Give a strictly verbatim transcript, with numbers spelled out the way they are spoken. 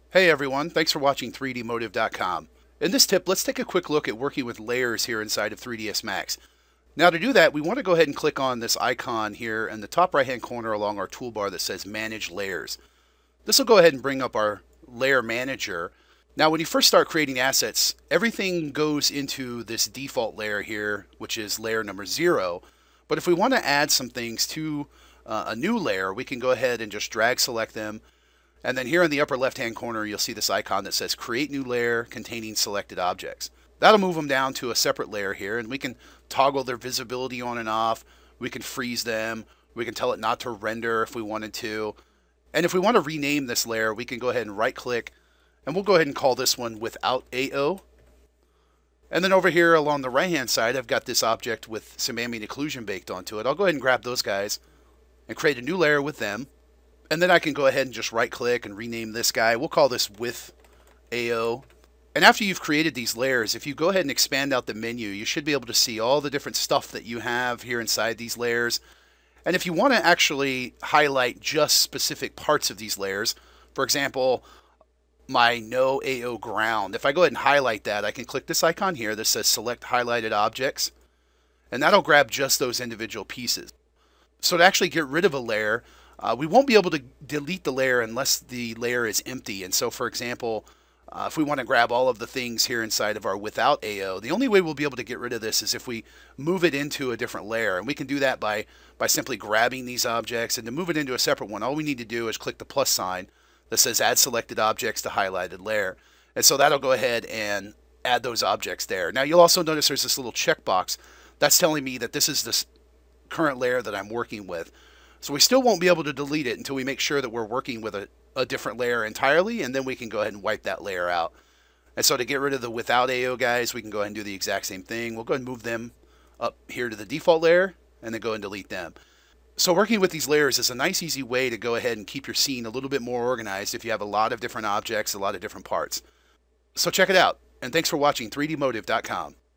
Hey everyone, thanks for watching three d motive dot com. In this tip, let's take a quick look at working with layers here inside of three D S Max. Now to do that, we want to go ahead and click on this icon here in the top right hand corner along our toolbar that says Manage Layers. This will go ahead and bring up our Layer Manager. Now when you first start creating assets, everything goes into this default layer here, which is layer number zero. But if we want to add some things to uh, a new layer, we can go ahead and just drag select them. And then here in the upper left-hand corner, you'll see this icon that says Create New Layer Containing Selected Objects. That'll move them down to a separate layer here, and we can toggle their visibility on and off. We can freeze them. We can tell it not to render if we wanted to. And if we want to rename this layer, we can go ahead and right-click, and we'll go ahead and call this one Without A O. And then over here along the right-hand side, I've got this object with some ambient occlusion baked onto it. I'll go ahead and grab those guys and create a new layer with them. And then I can go ahead and just right click and rename this guy. We'll call this With A O. And after you've created these layers, if you go ahead and expand out the menu, you should be able to see all the different stuff that you have here inside these layers. And if you want to actually highlight just specific parts of these layers, for example, my No A O ground, if I go ahead and highlight that, I can click this icon here that says Select Highlighted Objects, and that'll grab just those individual pieces. So to actually get rid of a layer, Uh, we won't be able to delete the layer unless the layer is empty. And so, for example, uh, if we want to grab all of the things here inside of our Without A O, the only way we'll be able to get rid of this is if we move it into a different layer. And we can do that by, by simply grabbing these objects. And to move it into a separate one, all we need to do is click the plus sign that says Add Selected Objects to Highlighted Layer. And so that'll go ahead and add those objects there. Now, you'll also notice there's this little checkbox that's telling me that this is the current layer that I'm working with. So we still won't be able to delete it until we make sure that we're working with a, a different layer entirely, and then we can go ahead and wipe that layer out. And so to get rid of the Without A O guys, we can go ahead and do the exact same thing. We'll go ahead and move them up here to the default layer, and then go and delete them. So working with these layers is a nice, easy way to go ahead and keep your scene a little bit more organized if you have a lot of different objects, a lot of different parts. So check it out, and thanks for watching three d motive dot com.